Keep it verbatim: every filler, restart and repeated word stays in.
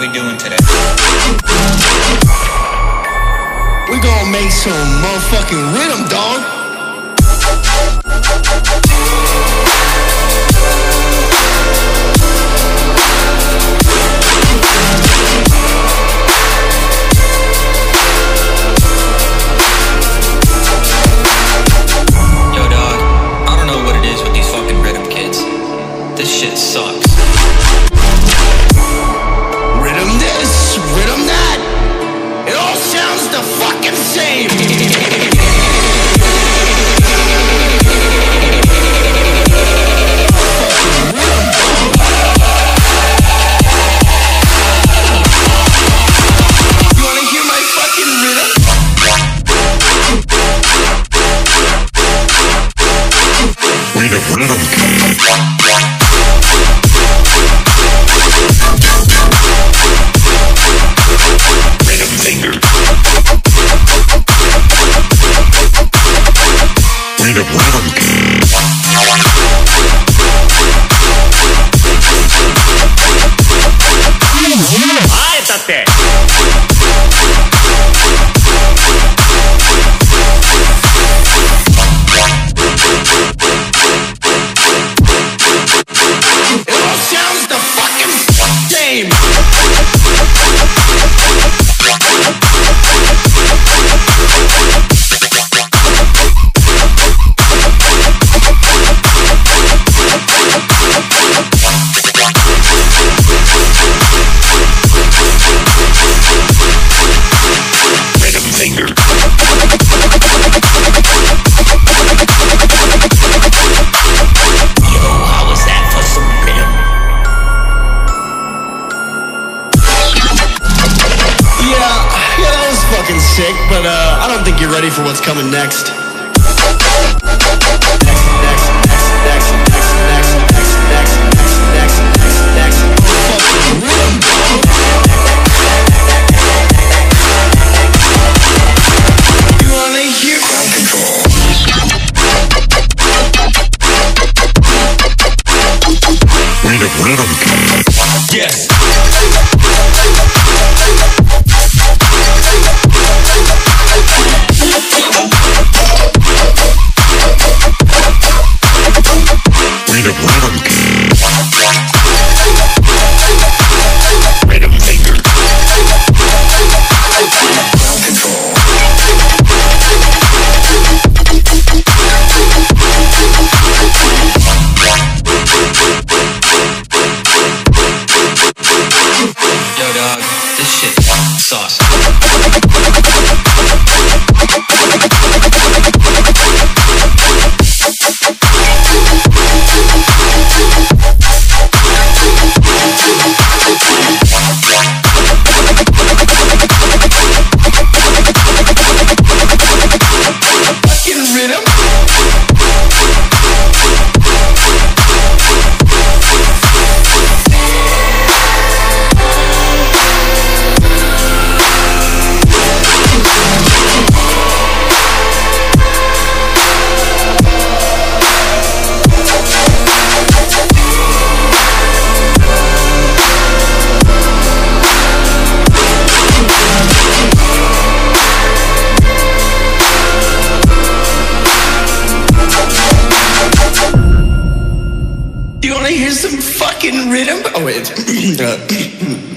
we doing today? We gonna make some motherfucking rhythm, dog. Yo, dog, I don't know what it is with these fucking RIDDIM kids. This shit sucks. Rhythm this, rhythm that. It all sounds the fucking same. You wanna hear my fucking rhythm? We the rhythm. Rhythm finger. We the rhythm. Ah, estate. It all sounds the fucking same. Rhythm finger. Yo, how was that for some rhythm? Yeah, yeah, that was fucking sick, but uh, I don't think you're ready for what's coming next. Next, next, next, next, next, next, next, next, next, next, next, fucking rhythm, dog. You wanna hear ground control? We the rhythm. Yes. We the rhythm. Rhythm finger. Ground control. Yo, dog, this shit sauce. Fucking rhythm. You wanna hear some fucking rhythm? Oh wait. uh,